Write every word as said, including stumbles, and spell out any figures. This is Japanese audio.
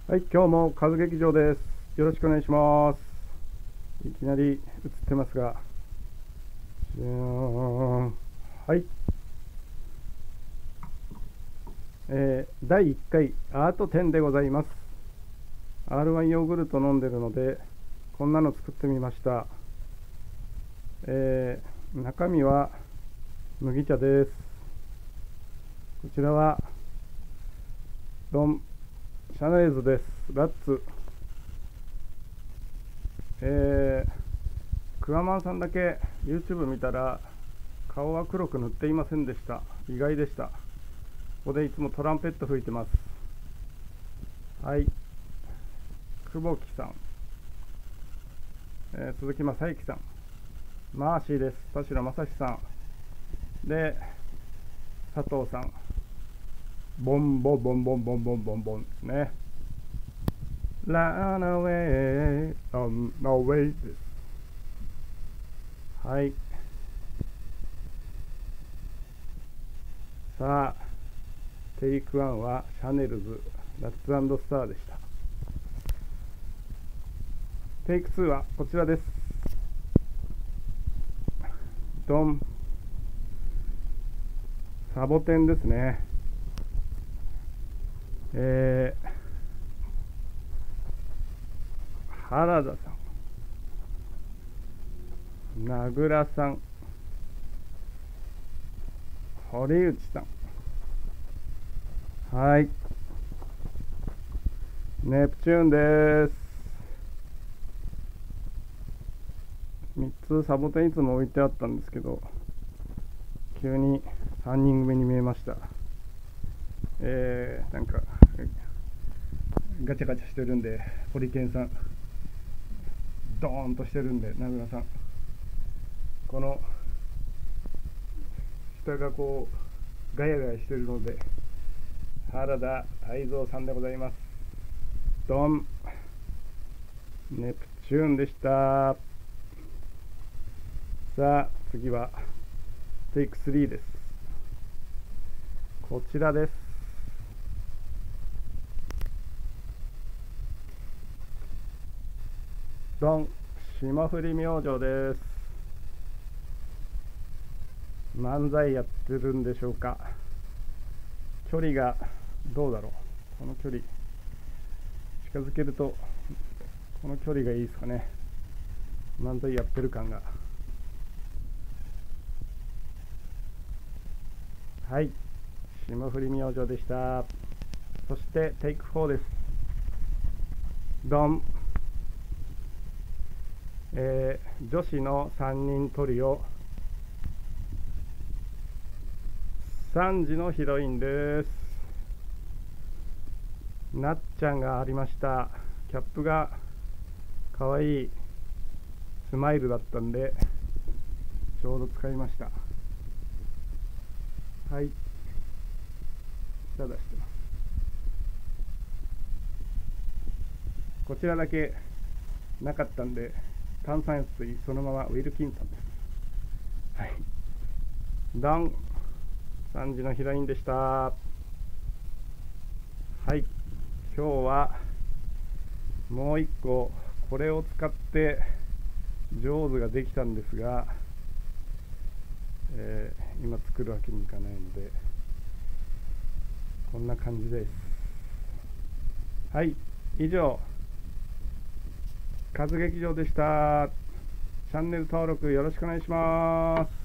はい、今日もカズ劇場です。よろしくお願いします。いきなり映ってますが、じゃーん。はい、えー、だいいっかいアート展でございます。アールワン ヨーグルト飲んでるので、こんなの作ってみました。えー、中身は麦茶です。こちらはドンシャネーズです。ラッツ。えー、クワマンさんだけ YouTube 見たら顔は黒く塗っていませんでした。意外でした。ここでいつもトランペット吹いてます。はい、久保木さん、えー、鈴木正幸さん、マーシーです。田代正史さんで、佐藤さん、ボンボンボンボンボンボンボンボンですね。Run away on the way です。はい、さあテイクワンはシャネルズラッツ&スターでした。テイクツーはこちらです。ドン。サボテンですね。えー、原田さん、名倉さん、堀内さん、はい、ネプチューンです。みっつサボテンいつも置いてあったんですけど、急にさんにん組に見えました。えー、なんかガチャガチャしてるんで、ホリケンさんドーンとしてるんで、名倉さん、この下がこうガヤガヤしてるので、原田泰造さんでございます。ドン。ネプチューンでした。さあ次はテイクスリーです。こちらです。ドン。霜降り明星です。漫才やってるんでしょうか。距離がどうだろう。この距離近づけると、この距離がいいですかね。漫才やってる感が。はい、霜降り明星でした。そしてテイクフォーです。ドン。えー、女子のさんにんトリオ、さんじのヒロインです。なっちゃんがありました。キャップがかわいいスマイルだったんでちょうど使いました。はい、舌出してます。こちらだけなかったんで、炭酸水そのままウィルキンソンです。はい、ダン。さんじのヒロインでした。はい、今日はもう一個これを使って上手ができたんですが、えー、今作るわけにいかないのでこんな感じです。はい、以上カズ劇場でした。チャンネル登録よろしくお願いします。